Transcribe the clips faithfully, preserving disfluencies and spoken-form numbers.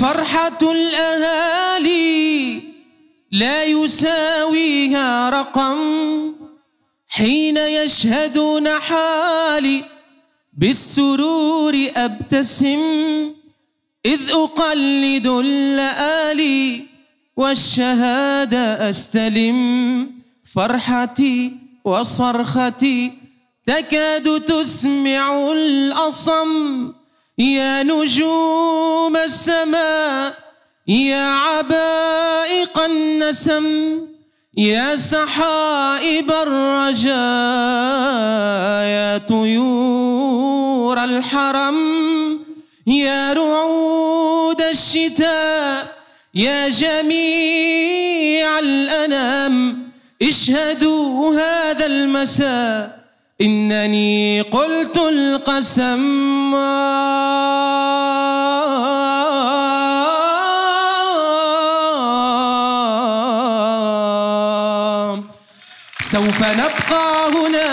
فرحة الأهالي لا يساويها رقم، حين يشهدون حالي بالسرور أبتسم، إذ أقلد اللآلي والشهادة أستلم. فرحتي وصرختي تكاد تسمع الأصم، يا نجوم السماء يا عبائق النسم، يا سحائب الرجاء يا طيور الحرم، يا رعود الشتاء يا جميع الأنام، اشهدوا هذا المساء إنني قلت القسم. سوف نبقى هنا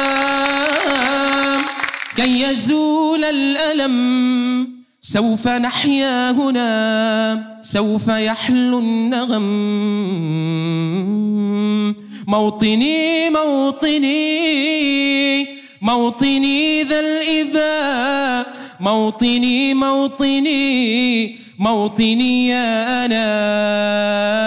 كي يزول الألم، سوف نحيا هنا سوف يحلو النغم. موطني موطني موطني ذا الإباء، موطني موطني موطني يا أنا.